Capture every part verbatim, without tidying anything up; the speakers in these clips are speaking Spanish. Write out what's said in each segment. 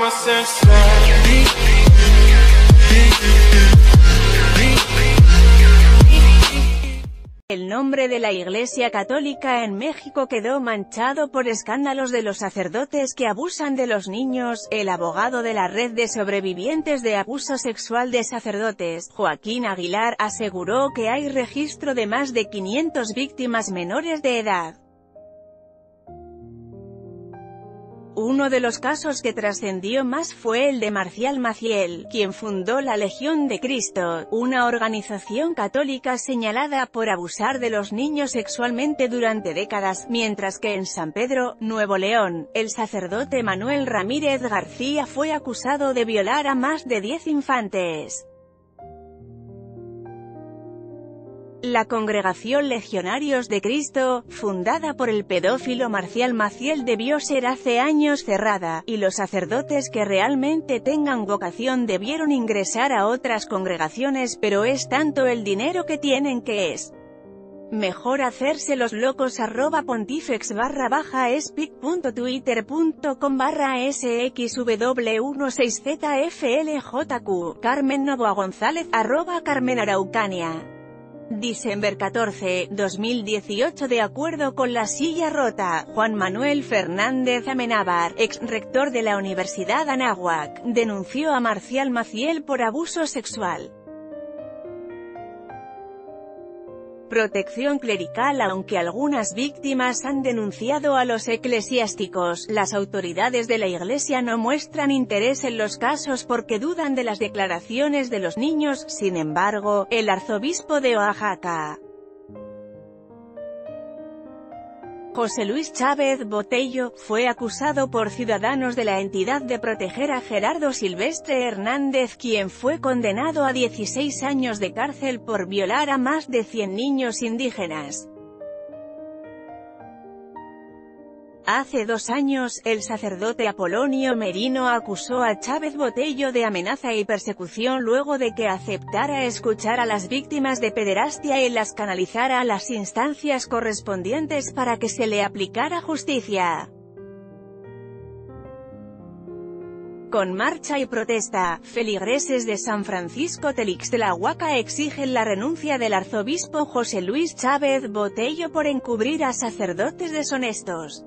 El nombre de la Iglesia Católica en México quedó manchado por escándalos de los sacerdotes que abusan de los niños. El abogado de la Red de Sobrevivientes de Abuso Sexual de Sacerdotes, Joaquín Aguilar, aseguró que hay registro de más de quinientas víctimas menores de edad. Uno de los casos que trascendió más fue el de Marcial Maciel, quien fundó la Legión de Cristo, una organización católica señalada por abusar de los niños sexualmente durante décadas, mientras que en San Pedro, Nuevo León, el sacerdote Manuel Ramírez García fue acusado de violar a más de diez infantes. La Congregación Legionarios de Cristo, fundada por el pedófilo Marcial Maciel, debió ser hace años cerrada, y los sacerdotes que realmente tengan vocación debieron ingresar a otras congregaciones, pero es tanto el dinero que tienen que es mejor hacerse los locos. Arroba pontifex barra baja espic punto twitter punto com barra sxw dieciséis z f l j q Carmen Novoa González, arroba Carmen Araucania. Diciembre catorce, dos mil dieciocho. De acuerdo con La Silla Rota, Juan Manuel Fernández Amenábar, ex rector de la Universidad Anáhuac, denunció a Marcial Maciel por abuso sexual. Protección clerical. Aunque algunas víctimas han denunciado a los eclesiásticos, las autoridades de la Iglesia no muestran interés en los casos porque dudan de las declaraciones de los niños. Sin embargo, el arzobispo de Oaxaca, José Luis Chávez Botello, fue acusado por ciudadanos de la entidad de proteger a Gerardo Silvestre Hernández, quien fue condenado a dieciséis años de cárcel por violar a más de cien niños indígenas. Hace dos años, el sacerdote Apolonio Merino acusó a Chávez Botello de amenaza y persecución luego de que aceptara escuchar a las víctimas de pederastia y las canalizara a las instancias correspondientes para que se le aplicara justicia. Con marcha y protesta, feligreses de San Francisco Textlahuaca exigen la renuncia del arzobispo José Luis Chávez Botello por encubrir a sacerdotes deshonestos.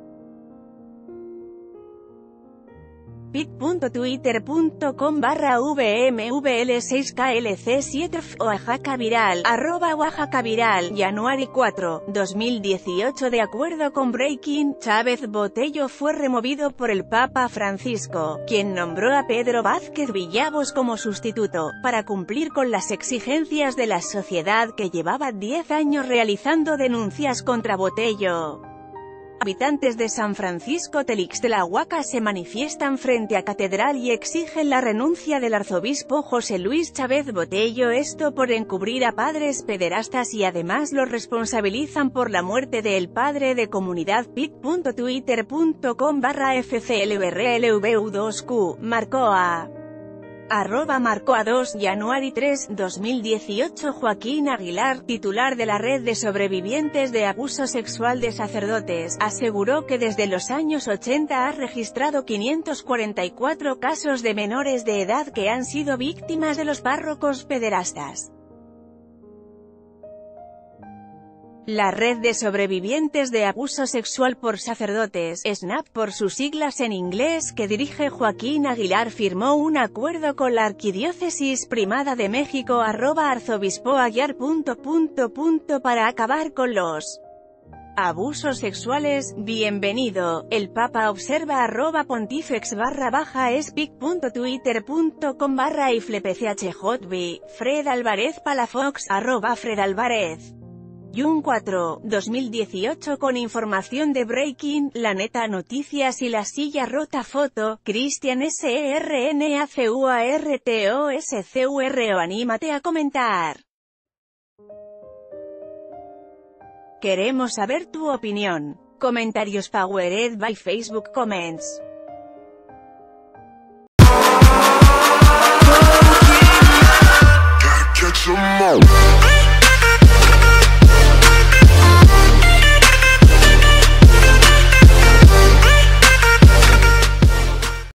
pic punto twitter punto com barra v m v l seis k l c siete f Oaxaca Viral, arroba Oaxaca Viral, Januari cuatro, dos mil dieciocho. De acuerdo con Breaking, Chávez Botello fue removido por el Papa Francisco, quien nombró a Pedro Vázquez Villalobos como sustituto, para cumplir con las exigencias de la sociedad que llevaba diez años realizando denuncias contra Botello. Habitantes de San Francisco Textlahuaca se manifiestan frente a Catedral y exigen la renuncia del arzobispo José Luis Chávez Botello, esto por encubrir a padres pederastas, y además los responsabilizan por la muerte del padre de comunidad. pic punto twitter punto com barra f c l r l v u dos q Marcoa, arroba Marcoa dos, Januari tres, dos mil dieciocho. Joaquín Aguilar, titular de la Red de Sobrevivientes de Abuso Sexual de Sacerdotes, aseguró que desde los años ochenta ha registrado quinientos cuarenta y cuatro casos de menores de edad que han sido víctimas de los párrocos pederastas. La Red de Sobrevivientes de Abuso Sexual por Sacerdotes, SNAP por sus siglas en inglés, que dirige Joaquín Aguilar, firmó un acuerdo con la Arquidiócesis Primada de México, arroba arzobispoaguiar punto punto punto para acabar con los abusos sexuales. Bienvenido, el Papa observa, arroba pontifex barra baja espic punto twitter punto com barra iflepchjb, Fred Álvarez Palafox, arroba Fred Álvarez. Jun cuatro, dos mil dieciocho. Con información de Breaking, La Neta Noticias y La Silla Rota. Foto, Cristian Srnacuartoscuro. Anímate a comentar. Queremos saber tu opinión. Comentarios powered by Facebook Comments. Catch 'em all.